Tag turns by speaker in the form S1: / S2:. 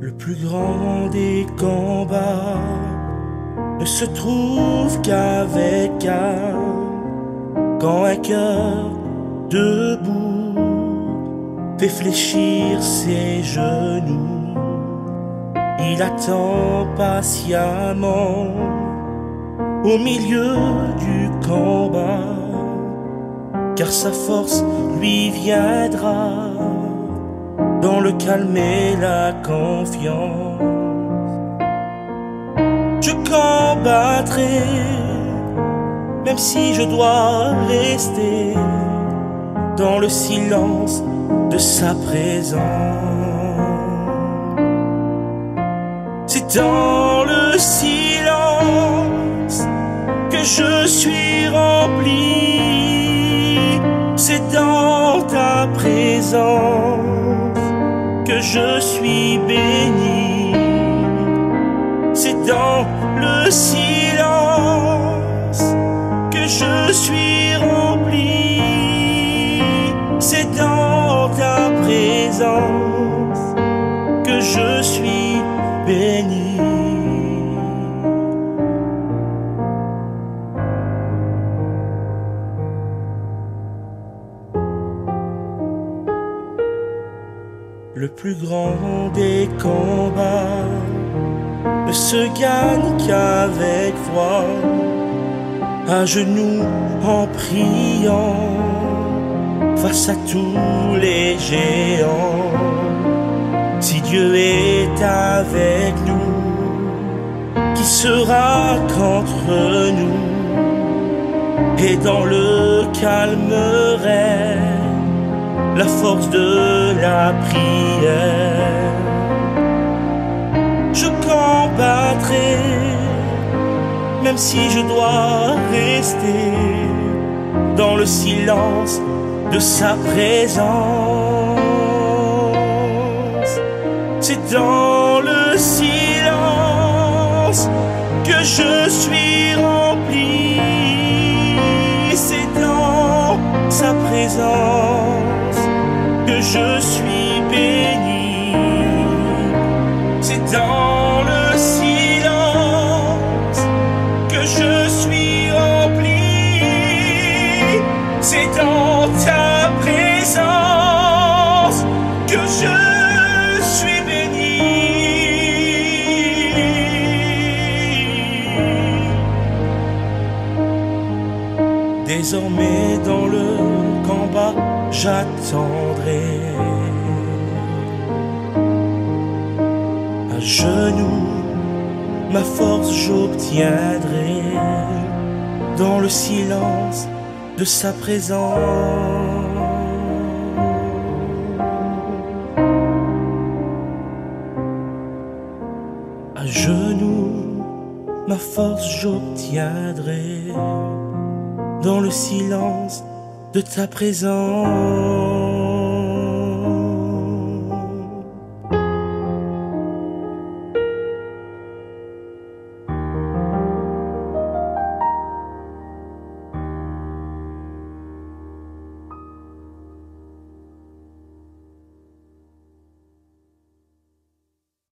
S1: Le plus grand des combats ne se trouve qu'avec quand un cœur debout fait fléchir ses genoux. Il attend patiemment au milieu du combat, car sa force lui viendra dans le calme et la confiance. Je combattrai, même si je dois rester dans le silence de sa présence. C'est dans le silence que je suis rempli. C'est dans ta présence que je suis béni. C'est dans le silence que je suis rempli. C'est dans ta présence que je suis béni. Le plus grand des combats ne se gagne qu'avec foi, à genoux en priant, face à tous les géants. Si Dieu est avec nous, qui sera contre nous? Et dans le calme règne la force de la prière. Je combattrai, même si je dois rester dans le silence de sa présence. C'est dans le silence que je suis rempli. C'est dans sa présence que je suis béni. C'est dans le silence que je suis rempli. C'est dans ta présence que je suis béni. Désormais dans le combat, j'attendrai. À genoux, ma force j'obtiendrai dans le silence de sa présence. À genoux, ma force j'obtiendrai dans le silence de ta présence.